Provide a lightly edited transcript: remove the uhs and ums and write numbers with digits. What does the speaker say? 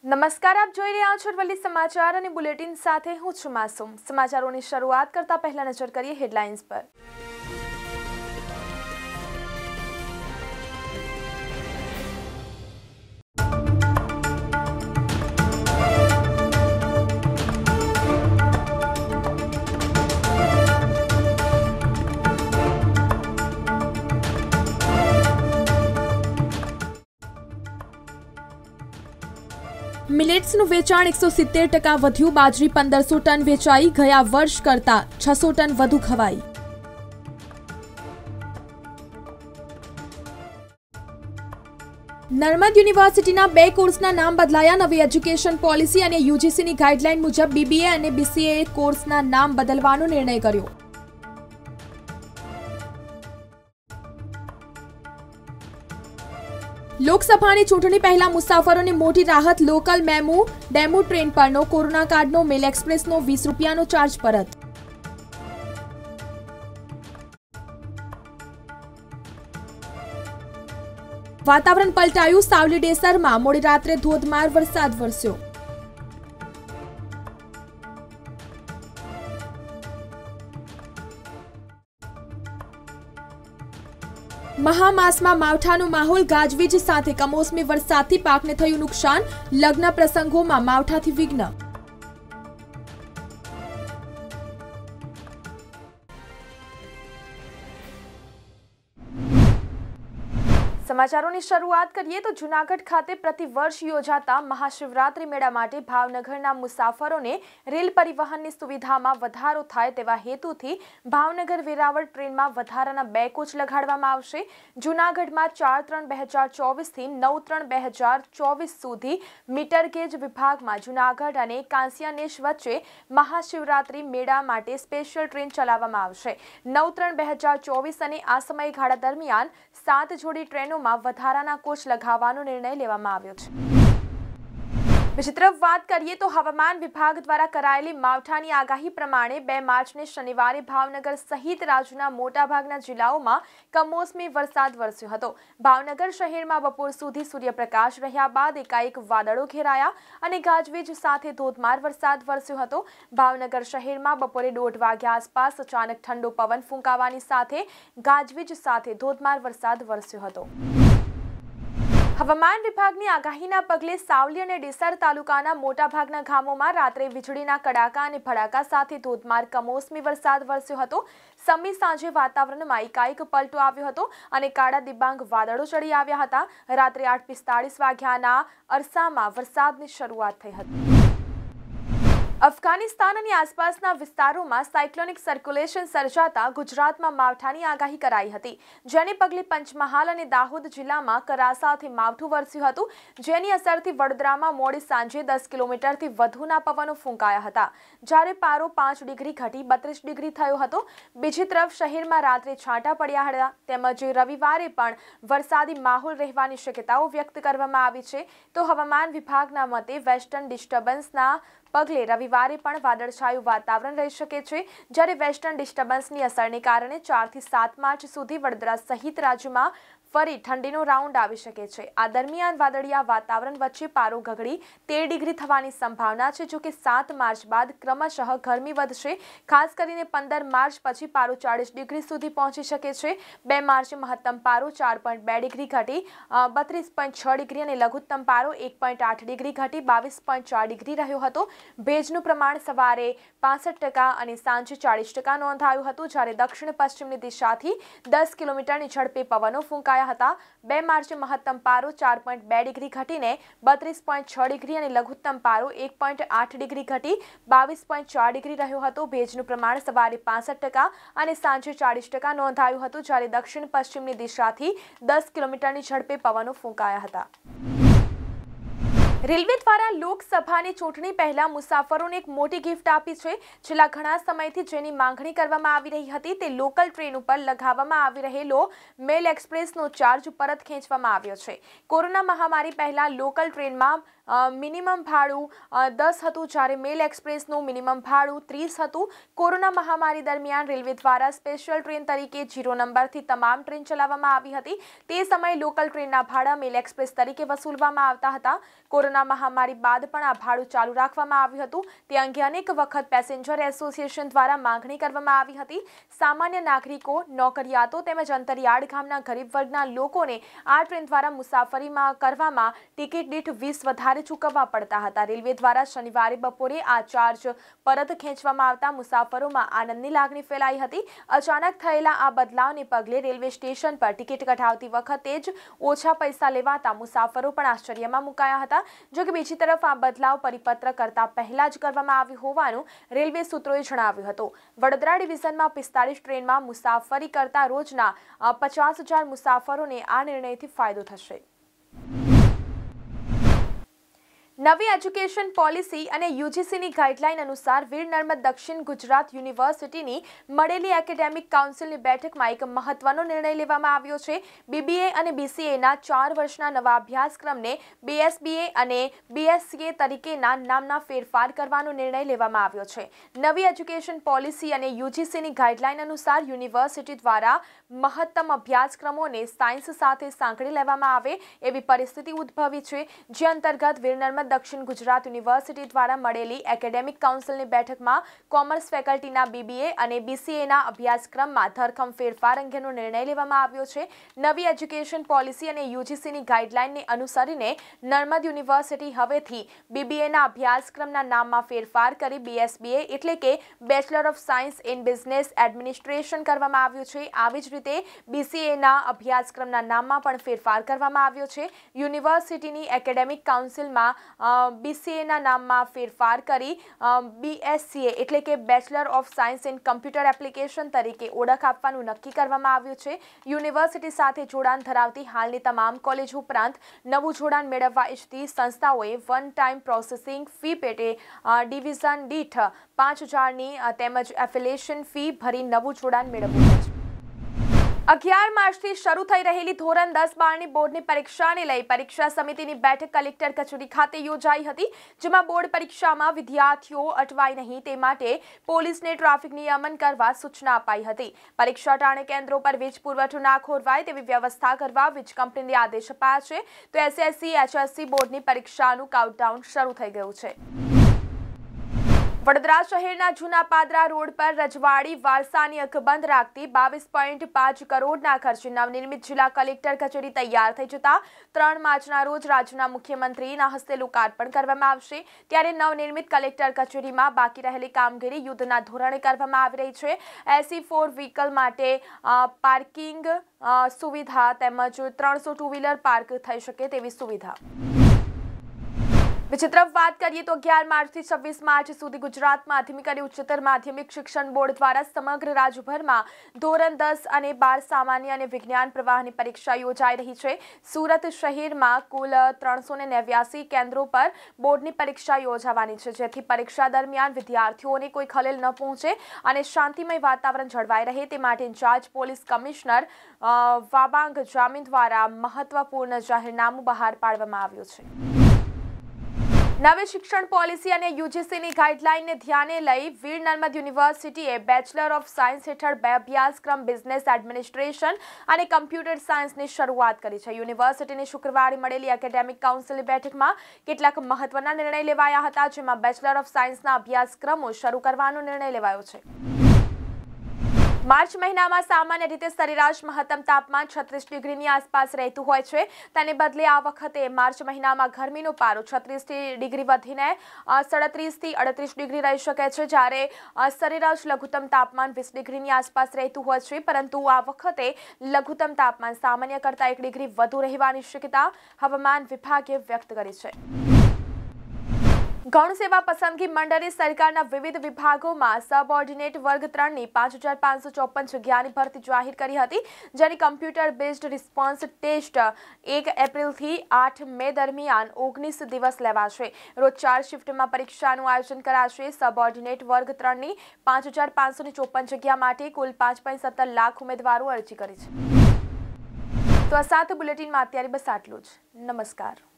નમસ્કાર, આપ જોઈ રહ્યા છો અરવલ્લી સમાચાર અને બુલેટિન સાથે હું છું માસૂમ। સમાચારોની શરૂઆત કરતા પહેલા નજર કરીએ હેડલાઇન્સ પર। મિલેટ્સનું વેચાણ 170% વધ્યું। બાજરી 1500 ટન વેચાઈ, ગયા વર્ષ કરતા 600 ટન વધુ ખવાઈ। નર્મદ યુનિવર્સિટીના 2 કોર્સના નામ બદલાયા। નવી એજ્યુકેશન પોલિસી અને યુજીસીની ગાઈડલાઈન મુજબ બીબીએ અને બીસીએ કોર્સના નામ બદલવાનો નિર્ણય કર્યો। લોકસભાની ચૂંટણી પહેલા મુસાફરોને મોટી રાહત। લોકલ મેમુ ડેમુ ટ્રેન પરનો કોરોના કાર્ડનો મેલ એક્સપ્રેસનો 20 રૂપિયાનો ચાર્જ પરત। વાતાવરણ પલટાયું। સાવલી ડેસરમાં મોડી રાત્રે ધોધમાર વરસાદ વરસ્યો। મહામાસમાં માવઠાનો માહોલ। ગાજવીજ સાથે કમોસમી વરસાદથી પાકને થયું નુકસાન। લગ્ન પ્રસંગોમાં માવઠાથી વિઘ્ન। સમાચારોની શરૂઆત કરીએ તો જૂનાગઢ ખાતે પ્રતિવર્ષ યોજાતા મહાશિવરાત્રી મેળા માટે ભાવનગરના મુસાફરોને રેલ પરિવહનની સુવિધામાં વધારો થાય તેવા હેતુથી ભાવનગર વેરાવળ ટ્રેનમાં વધારાના 2 કોચ લગાડવામાં આવશે। જૂનાગઢમાં 4-3-2024 થી 9-3-2024 સુધી મીટર ગેજ વિભાગમાં જૂનાગઢ અને કાંસિયાનેશ વચ્ચે મહાશિવરાત્રી મેળા માટે સ્પેશિયલ ટ્રેન ચલાવવામાં આવશે। 9-3-2024 અને આ સમયગાળા દરમિયાન 7 જોડી ટ્રેનો વધારાના કોચ લગાવવાનો નિર્ણય લેવામાં આવ્યો છે। બીજી તરફ વાત કરીએ તો હવામાન વિભાગ દ્વારા કરાયેલી માવઠાની આગાહી પ્રમાણે 2 માર્ચને શનિવારે ભાવનગર સહિત રાજ્યના મોટાભાગના જિલ્લાઓમાં કમોસમી વરસાદ વરસ્યો હતો। ભાવનગર શહેરમાં બપોર સુધી સૂર્યપ્રકાશ રહ્યા બાદ એકાએક વાદળો ઘેરાયા અને ગાજવીજ સાથે ધોધમાર વરસાદ વરસ્યો હતો। ભાવનગર શહેરમાં બપોરે 1:30 વાગ્યા આસપાસ અચાનક ઠંડો પવન ફૂંકાવાની સાથે ગાજવીજ સાથે ધોધમાર વરસાદ વરસ્યો હતો। હવામાન વિભાગની આગાહીના પગલે સાવલી અને ડેસર તાલુકાના મોટાભાગના ગામોમાં રાત્રે વીજળીના કડાકા અને ભડાકા સાથે ધોધમાર કમોસમી વરસાદ વરસ્યો હતો। સમી સાંજે વાતાવરણમાં એકાએક પલટો આવ્યો હતો અને કાળા દિબાંગ વાદળો ચડી આવ્યા હતા। રાત્રે 8:45 વાગ્યાના અરસામાં વરસાદની શરૂઆત થઈ હતી। અફઘાનિસ્તાન અને આસપાસના વિસ્તારોમાં સાયક્લોનિક સર્ક્યુલેશન સર્જાતા ગુજરાતમાં માવઠાની આગાહી કરાઈ હતી, જેને પગલે પંચમહાલ અને દાહોદ જિલ્લામાં કરા સાથે માવઠું વરસ્યું હતું, જેની અસરથી વડોદરામાં મોડી સાંજે 10 કિલોમીટરથી વધુના પવનો ફૂંકાયા હતા, જ્યારે પારો 5 ડિગ્રી ઘટી 32 ડિગ્રી થયો હતો। બીજી તરફ શહેરમાં રાત્રે છાંટા પડ્યા હતા, તેમજ રવિવારે પણ વરસાદી માહોલ રહેવાની શક્યતાઓ વ્યક્ત કરવામાં આવી છે। તો હવામાન વિભાગના મતે વેસ્ટર્ન ડિસ્ટર્બન્સના પગલે રવિવારે પણ વાદળછાયું વાતાવરણ રહી શકે છે, જ્યારે વેસ્ટર્ન ડિસ્ટર્બન્સની અસરને કારણે 4 થી 7 માર્ચ સુધી વડોદરા સહિત રાજ્યમાં ફરી ઠંડીનો રાઉન્ડ આવી શકે છે। આ દરમિયાન વાદળિયા વાતાવરણ વચ્ચે પારો ગગડી 13 ડિગ્રી થવાની સંભાવના છે, જો કે 7 માર્ચ બાદ ક્રમશઃ ગરમી વધશે। ખાસ કરીને 15 માર્ચ પછી પારો 40 ડિગ્રી સુધી પહોંચી શકે છે। 2 માર્ચે મહત્તમ પારો 4.2 ડિગ્રી ઘટી 32.6 ડિગ્રી અને લઘુત્તમ પારો 1.8 ડિગ્રી ઘટી 22.4 ડિગ્રી રહ્યો હતો। ભેજનું પ્રમાણ સવારે 65% અને સાંજે 40% નોંધાયું હતું, જ્યારે દક્ષિણ પશ્ચિમની દિશાથી 10 કિલોમીટરની ઝડપે પવનો ફૂંકાયા હતા। 2 માર્ચે મહત્તમ પારો 4.2 ડિગ્રી ઘટીને 32.6 ડિગ્રી અને લઘુત્તમ પારો 1.8 ડિગ્રી ઘટી 22.4 ડિગ્રી રહ્યો હતો। ભેજનું પ્રમાણ સવારે 65% અને સાંજે 40% નોંધાયું હતું, જ્યારે દક્ષિણ પશ્ચિમની દિશાથી 10 કિલોમીટરની ઝડપે પવનો ફૂંકાયા હતા। રેલવે દ્વારા લોકસભાની ચૂંટણી પહેલા મુસાફરોને એક મોટી ગિફ્ટ આપી છે। છેલ્લા ઘણા સમયથી જેની માંગણી કરવામાં આવી રહી હતી તે લોકલ ટ્રેન ઉપર લગાવવામાં આવી રહેલો મેલ એક્સપ્રેસનો ચાર્જ પરત ખેંચવામાં આવ્યો છે। કોરોના મહામારી પહેલા લોકલ ટ્રેનમાં મિનિમમ ભાડું 10 હતું, જ્યારે મેલ એક્સપ્રેસનું મિનિમમ ભાડું 30 હતું. કોરોના મહામારી દરમિયાન રેલવે દ્વારા સ્પેશિયલ ટ્રેન તરીકે 0 નંબરથી તમામ ટ્રેન ચલાવવામાં આવી હતી. તે સમયે લોકલ ટ્રેનના ભાડા મેલ એક્સપ્રેસ તરીકે વસૂલવામાં આવતા હતા. કોરોના મહામારી બાદ પણ આ ભાડું ચાલુ રાખવામાં આવ્યું હતું. તે અંગે અનેક વખત પેસેન્જર એસોસિએશન દ્વારા માંગણી કરવામાં આવી હતી. સામાન્ય નાગરિકો, નોકરિયાતો તેમજ અંતરિયાળ ગામના ગરીબ વર્ગના લોકોને આ ટ્રેન દ્વારા મુસાફરીમાં કરવામાં ટિકિટ દીઠ 20 વધારે ચૂકવવા પડતા હતા. રેલવે દ્વારા શનિવારે બપોરે આ ચાર્જ પરત ખેંચવામાં આવતા મુસાફરોમાં આનંદની લાગણી ફેલાઈ હતી. અચાનક થયેલા આ બદલાવને પગલે રેલવે સ્ટેશન પર ટિકિટ કઢાવતી વખતે જ ઓછા પૈસા લેવાતા મુસાફરો પણ આશ્ચર્યમાં મુકાયા હતા. જો કે બીજી તરફ આ બદલાવ પરિપત્ર કરતા પહેલા જ કરવામાં આવ્યું હોવાનું રેલવે સૂત્રોએ જણાવ્યું હતું. વડોદરા ડિવિઝનમાં 45 ટ્રેનમાં મુસાફરી કરતા રોજના 50,000 મુસાફરોને આ નિર્ણયથી ફાયદો થશે. નવી એજ્યુકેશન પોલિસી અને યુજીસીની ગાઈડલાઈન અનુસાર વીર નર્મદ દક્ષિણ ગુજરાત યુનિવર્સિટીની મળેલી એકેડેમિક કાઉન્સિલની બેઠકમાં એક મહત્વનો નિર્ણય લેવામાં આવ્યો છે. બીબીએ અને બીસીએના 4 વર્ષના નવા અભ્યાસક્રમને બીએસબીએ અને બીએસસીએ તરીકેના નામના ફેરફાર કરવાનો નિર્ણય લેવામાં આવ્યો છે. નવી એજ્યુકેશન પોલિસી અને યુજીસીની ગાઈડલાઈન અનુસાર યુનિવર્સિટી દ્વારા મહત્તમ અભ્યાસક્રમોને સાયન્સ સાથે સાંકળી લેવામાં આવે એવી પરિસ્થિતિ ઉદ્ભવી છે, જે અંતર્ગત વીર નર્મદ દક્ષિણ ગુજરાત યુનિવર્સિટી દ્વારા મળેલી એકેડેમિક કાઉન્સિલની બેઠકમાં કોમર્સ ફેકલ્ટીના બીબીએ અને બીસીએના અભ્યાસક્રમમાં ધરખમ ફેરફાર અંગેનો નિર્ણય લેવામાં આવ્યો છે. નવી એજ્યુકેશન પોલિસી અને યુજીસીની ગાઈડલાઈનને અનુસરીને નર્મદ યુનિવર્સિટી હવેથી બીબીએના અભ્યાસક્રમના નામમાં ફેરફાર કરી બીએસબીએ એટલે કે bachelor of science in business administration કરવામાં આવ્યું છે. આવી જ રીતે બીસીએના અભ્યાસક્રમના નામમાં પણ ફેરફાર કરવામાં આવ્યો છે. યુનિવર્સિટીની એકેડેમિક કાઉન્સિલમાં બીસીએના નામમાં ફેરફાર કરી બીએસસીએ એટલે કે bachelor of science in computer application તરીકે ઓળખ આપવાનું નક્કી કરવામાં આવ્યું છે. યુનિવર્સિટી સાથે જોડાણ ધરાવતી હાલની તમામ કોલેજો ઉપરાંત નવું જોડાણ મેળવવા ઈચ્છતી સંસ્થાઓએ વન ટાઈમ પ્રોસેસિંગ ફી પેટે ડિવિઝન દીઠ 5,000ની તેમજ એફિલિએશન ફી ભરી નવું જોડાણ મેળવવું છે. 11 માર્ચથી શરૂ થઈ રહેલી ધોરણ 10-12ની બોર્ડની પરીક્ષાને લઈ પરીક્ષા સમિતિની બેઠક કલેક્ટર કચેરી ખાતે યોજાઈ હતી, જેમાં બોર્ડ પરીક્ષામાં વિદ્યાર્થીઓ અટવાય નહીં તે માટે પોલીસને ટ્રાફિક નિયમન કરવા સૂચના અપાઈ હતી. પરીક્ષા ટાણે કેન્દ્રો પર વીજ પુરવઠો ના ખોરવાય તેવી વ્યવસ્થા કરવા વીજ કંપનીને આદેશ અપાયા છે. તો એસએસસી એચએસસી બોર્ડની પરીક્ષાનું કાઉન્ટડાઉન શરૂ થઈ ગયું છે. વડોદરા શહેરના જૂના પાદરા રોડ પર રજવાડી વારસાની અકબંધ રાખતી 22.5 કરોડના ખર્ચે નવનિર્મિત જિલ્લા કલેક્ટર કચેરી તૈયાર થઈ જતા 3 માર્ચના રોજ રાજ્યના મુખ્યમંત્રીના હસ્તે લોકાર્પણ કરવામાં આવશે. ત્યારે નવનિર્મિત કલેક્ટર કચેરીમાં બાકી રહેલી કામગીરી યુદ્ધના ધોરણે કરવામાં આવી રહી છે. SE4 વ્હીકલ માટે પાર્કિંગ સુવિધા તેમજ 300 ટુ વ્હીલર પાર્ક થઈ શકે તેવી સુવિધા. બીજી તરફ વાત કરીએ તો 11 માર્ચથી 26 માર્ચ સુધી ગુજરાત માધ્યમિક અને ઉચ્ચતર માધ્યમિક શિક્ષણ બોર્ડ દ્વારા સમગ્ર રાજ્યભરમાં ધોરણ 10 અને 12 સામાન્ય અને વિજ્ઞાન પ્રવાહની પરીક્ષા યોજાઈ રહી છે. સુરત શહેરમાં કુલ 389 કેન્દ્રો પર બોર્ડની પરીક્ષા યોજાવાની છે, જેથી પરીક્ષા દરમિયાન વિદ્યાર્થીઓને કોઈ ખલેલ ન પહોંચે અને શાંતિમય વાતાવરણ જળવાઈ રહે તે માટે ઇન્ચાર્જ પોલીસ કમિશનર વાબાંગ જામીન દ્વારા મહત્વપૂર્ણ જાહેરનામું બહાર પાડવામાં આવ્યું છે. નવી શિક્ષણ પોલિસી અને યુજીસીની ગાઈડલાઈનને ધ્યાને લઈ વીર નર્મદ યુનિવર્સિટીએ બેચલર ઓફ સાયન્સ હેઠળ 2 અભ્યાસક્રમ બિઝનેસ એડમિનિસ્ટ્રેશન અને કમ્પ્યુટર સાયન્સની શરૂઆત કરી છે. યુનિવર્સિટીની શુક્રવારે મળેલી એકેડેમિક કાઉન્સિલની બેઠકમાં કેટલાક મહત્વના નિર્ણય લેવાયા હતા, જેમાં બેચલર ઓફ સાયન્સના અભ્યાસક્રમો શરૂ કરવાનો નિર્ણય લેવાયો છે. માર્ચ મહિનામાં સામાન્ય રીતે સરેરાશ મહત્તમ તાપમાન 36 ડિગ્રીની આસપાસ રહેતું હોય છે. તેને બદલે આ વખતે માર્ચ મહિનામાં ગરમીનો પારો 36 ડિગ્રી વધીને 37 થી 38 ડિગ્રી રહી શકે છે, જ્યારે સરેરાશ લઘુત્તમ તાપમાન 20 ડિગ્રીની આસપાસ રહેતું હોય છે. પરંતુ આ વખતે લઘુત્તમ તાપમાન સામાન્ય કરતાં 1 ડિગ્રી વધુ રહેવાની શક્યતા હવામાન વિભાગે વ્યક્ત કરી છે. ગૌણ સેવા પસંદગી મંડળે સરકારના વિવિધ વિભાગોમાં સબઓર્ડિનેટ વર્ગ 3ની 5,554 જગ્યાની ભરતી જાહેર કરી હતી, જેની કમ્પ્યુટર બેઝડ રિસ્પોન્સ ટેસ્ટ 1 એપ્રિલથી 8 મે દરમિયાન 19 દિવસ લેવાશે. રોજ 4 શિફ્ટમાં પરીક્ષાનું આયોજન કરાશે. સબઓર્ડિનેટ વર્ગ 3ની 5,554 જગ્યા માટે કુલ 5.17 લાખ ઉમેદવારો અરજી કરી છે. તો આ સાથે બુલેટિનમાં અત્યારે બસ આટલું જ. નમસ્કાર.